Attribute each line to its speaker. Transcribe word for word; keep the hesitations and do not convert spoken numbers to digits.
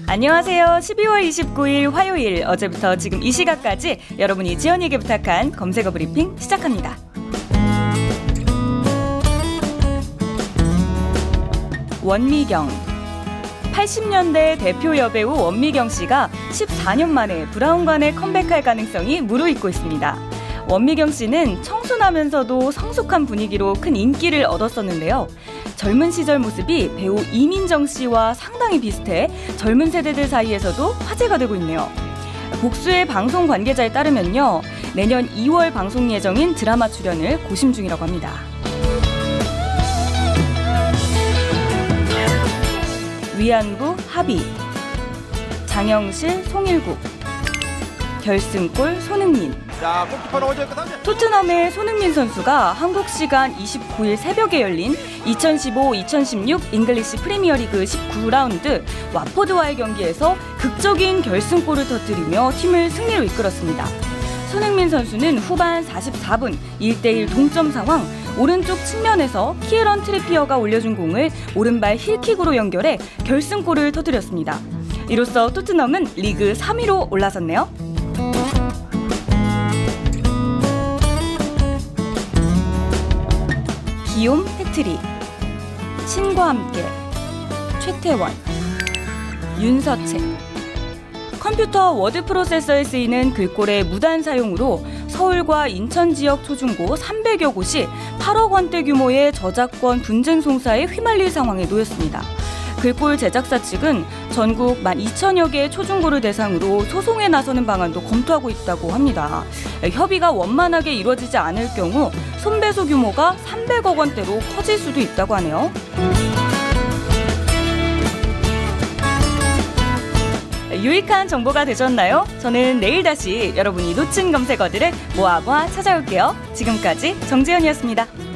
Speaker 1: 안녕하세요. 십이월 이십구일 화요일, 어제부터 지금 이 시각까지 여러분이 지연이에게 부탁한 검색어 브리핑 시작합니다. 원미경. 팔십 년대 대표 여배우 원미경 씨가 십사 년 만에 브라운관에 컴백할 가능성이 무르익고 있습니다. 원미경 씨는 청순하면서도 성숙한 분위기로 큰 인기를 얻었었는데요. 젊은 시절 모습이 배우 이민정 씨와 상당히 비슷해 젊은 세대들 사이에서도 화제가 되고 있네요. 복수의 방송 관계자에 따르면요, 내년 이월 방송 예정인 드라마 출연을 고심 중이라고 합니다. 위안부 합의, 장영실, 송일국, 결승골 손흥민.
Speaker 2: 자,
Speaker 1: 토트넘의 손흥민 선수가 한국 시간 이십구일 새벽에 열린 이천십오 이천십육 잉글리시 프리미어리그 십구 라운드 와포드와의 경기에서 극적인 결승골을 터뜨리며 팀을 승리로 이끌었습니다. 손흥민 선수는 후반 사십사 분 일 대 일 동점 상황, 오른쪽 측면에서 키에런 트리피어가 올려준 공을 오른발 힐킥으로 연결해 결승골을 터뜨렸습니다. 이로써 토트넘은 리그 삼 위로 올라섰네요. 기욤 해트릭, 신과 함께, 최태원, 윤서채. 컴퓨터 워드 프로세서에 쓰이는 글꼴의 무단 사용으로 서울과 인천 지역 초중고 삼백여 곳이 팔억 원대 규모의 저작권 분쟁 송사에 휘말릴 상황에 놓였습니다. 글꼴 제작사 측은 전국 만 이천여 개의 초중고를 대상으로 소송에 나서는 방안도 검토하고 있다고 합니다. 협의가 원만하게 이루어지지 않을 경우 손배소 규모가 삼백억 원대로 커질 수도 있다고 하네요. 유익한 정보가 되셨나요? 저는 내일 다시 여러분이 놓친 검색어들을 모아 모아 찾아올게요. 지금까지 정재현이었습니다.